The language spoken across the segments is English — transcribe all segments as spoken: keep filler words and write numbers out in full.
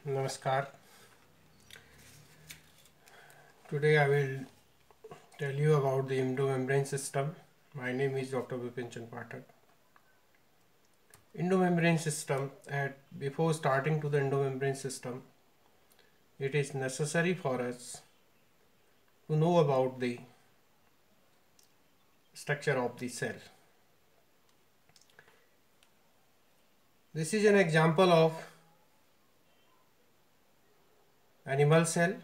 Namaskar. Today I will tell you about the endomembrane system. My name is Doctor Vipin Chand Pathak. Endomembrane system, at before starting to the endomembrane system, it is necessary for us to know about the structure of the cell. This is an example of animal cell,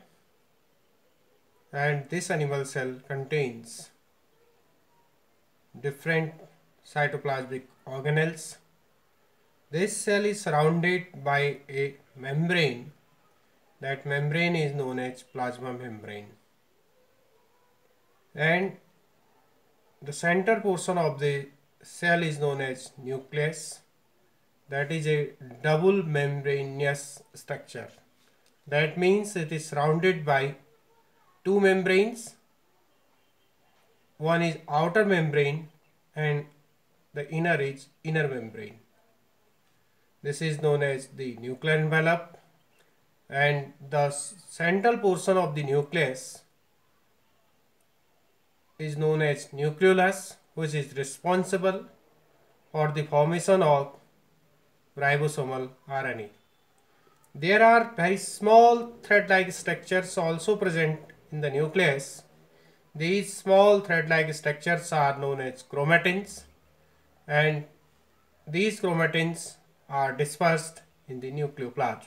and this animal cell contains different cytoplasmic organelles. This cell is surrounded by a membrane. That membrane is known as plasma membrane, and the center portion of the cell is known as nucleus. That is a double membranous structure. That means it is surrounded by two membranes. One is outer membrane and the inner is inner membrane. This is known as the nuclear envelope, and the central portion of the nucleus is known as nucleolus, which is responsible for the formation of ribosomal R N A. There are very small thread-like structures also present in the nucleus. These small thread-like structures are known as chromatins, and these chromatins are dispersed in the nucleoplasm.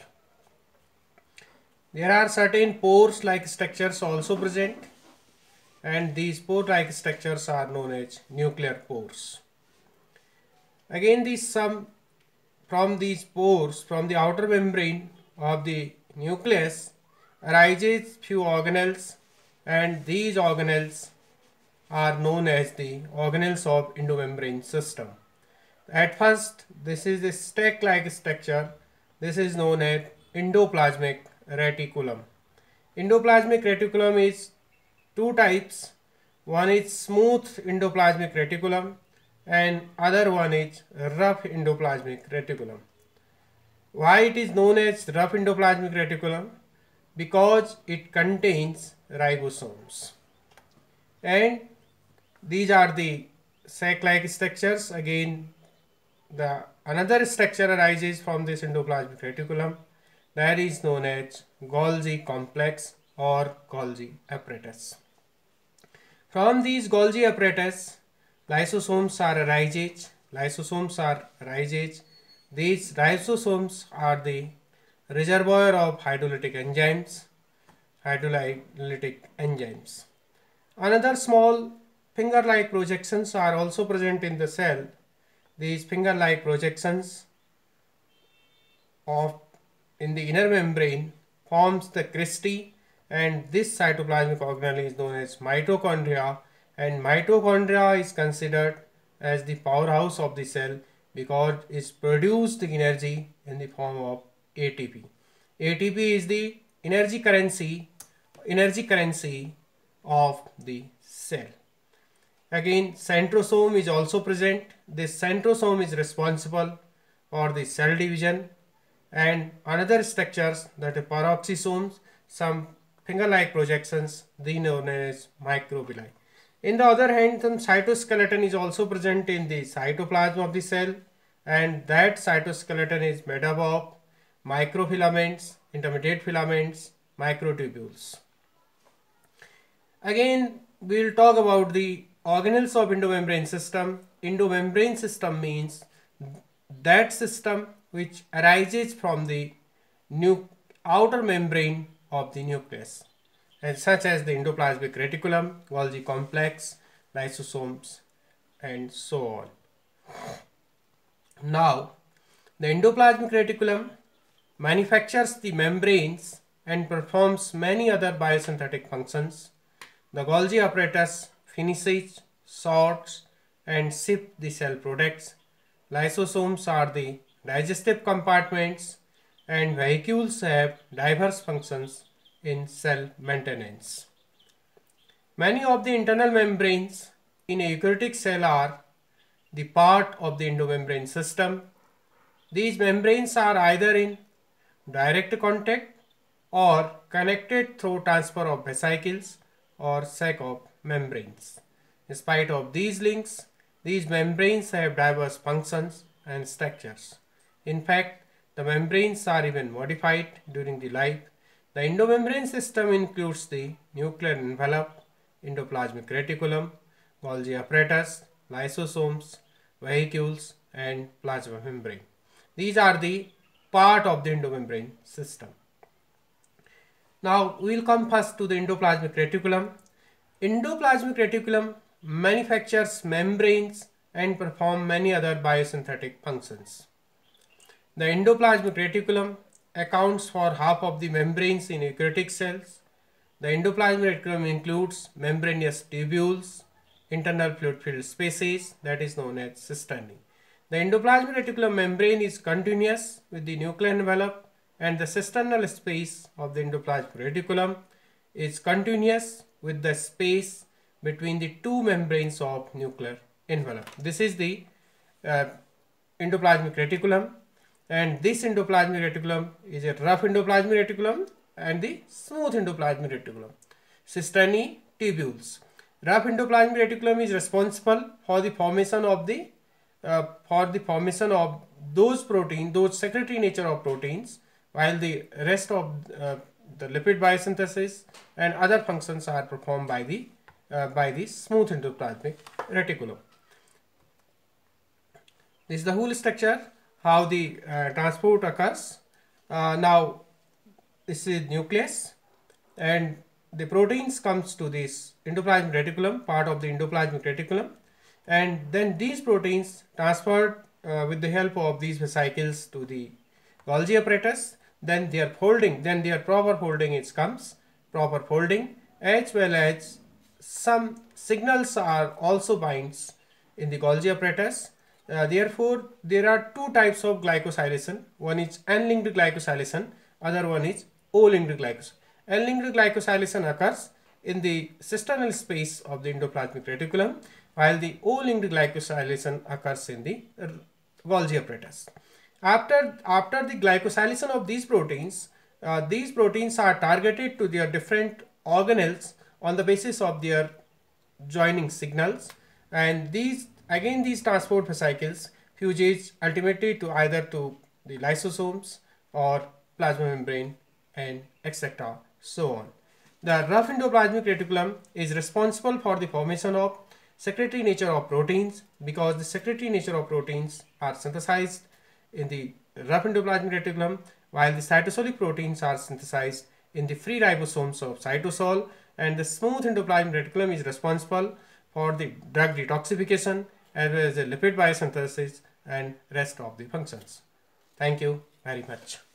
There are certain pores-like structures also present, and these pore-like structures are known as nuclear pores. Again, these some from these pores, from the outer membrane of the nucleus, arises few organelles, and these organelles are known as the organelles of endomembrane system. At first, this is a stack-like structure. This is known as endoplasmic reticulum. Endoplasmic reticulum is two types. One is smooth endoplasmic reticulum and other one is rough endoplasmic reticulum. Why it is known as rough endoplasmic reticulum? Because it contains ribosomes, and these are the sac-like structures. Again, the another structure arises from this endoplasmic reticulum, that is known as Golgi complex or Golgi apparatus. From these Golgi apparatus, lysosomes are arises. Lysosomes are arises. These lysosomes are the reservoir of hydrolytic enzymes. Hydrolytic enzymes. Another small finger-like projections are also present in the cell. These finger-like projections of in the inner membrane forms the cristae, and this cytoplasmic organelle is known as mitochondria, and mitochondria is considered as the powerhouse of the cell because it produces the energy in the form of A T P. A T P is the energy currency, energy currency of the cell. Again, centrosome is also present. This centrosome is responsible for the cell division, and another structures, that are peroxisomes, some finger-like projections, they known as microvilli. In the other hand, some cytoskeleton is also present in the cytoplasm of the cell, and that cytoskeleton is made up of microfilaments, intermediate filaments, microtubules. Again, we will talk about the organelles of endomembrane system. Endomembrane system means that system which arises from the outer membrane of the nucleus, and such as the endoplasmic reticulum, Golgi complex, lysosomes, and so on. Now, the endoplasmic reticulum manufactures the membranes and performs many other biosynthetic functions. The Golgi apparatus finishes, sorts, and ships the cell products. Lysosomes are the digestive compartments, and vacuoles have diverse functions in cell maintenance. Many of the internal membranes in a eukaryotic cell are the part of the endomembrane system. These membranes are either in direct contact or connected through transfer of vesicles or sac of membranes. In spite of these links, these membranes have diverse functions and structures. In fact, the membranes are even modified during the life. The endomembrane system includes the nuclear envelope, endoplasmic reticulum, Golgi apparatus, lysosomes, vacuoles, and plasma membrane. These are the part of the endomembrane system. Now we will come first to the endoplasmic reticulum. Endoplasmic reticulum manufactures membranes and perform many other biosynthetic functions. The endoplasmic reticulum accounts for half of the membranes in eukaryotic cells. The endoplasmic reticulum includes membranous tubules, internal fluid filled spaces, that is known as cisternae. The endoplasmic reticulum membrane is continuous with the nuclear envelope, and the cisternal space of the endoplasmic reticulum is continuous with the space between the two membranes of nuclear envelope. This is the uh, endoplasmic reticulum, and this endoplasmic reticulum is a rough endoplasmic reticulum and the smooth endoplasmic reticulum. Cisternae, tubules. Rough endoplasmic reticulum is responsible for the formation of the uh, for the formation of those proteins, those secretory nature of proteins, while the rest of uh, the lipid biosynthesis and other functions are performed by the uh, by the smooth endoplasmic reticulum. This is the whole structure, how the uh, transport occurs. Uh, now this is nucleus, and the proteins comes to this endoplasmic reticulum, part of the endoplasmic reticulum, and then these proteins transferred uh, with the help of these vesicles to the Golgi apparatus. Then their folding, then their proper folding is comes, proper folding, as well as some signals are also binds in the Golgi apparatus. Uh, therefore, there are two types of glycosylation. One is N-linked glycosylation, other one is O-linked glycosylation. N-linked glycosylation occurs in the cisternal space of the endoplasmic reticulum, while the O-linked glycosylation occurs in the Golgi apparatus. After, after the glycosylation of these proteins, uh, these proteins are targeted to their different organelles on the basis of their joining signals, and these again these transport vesicles fuse ultimately to either to the lysosomes or plasma membrane and et cetera. So on. The rough endoplasmic reticulum is responsible for the formation of secretory nature of proteins, because the secretory nature of proteins are synthesized in the rough endoplasmic reticulum, while the cytosolic proteins are synthesized in the free ribosomes of cytosol, and the smooth endoplasmic reticulum is responsible for the drug detoxification as well as the lipid biosynthesis and rest of the functions. Thank you very much.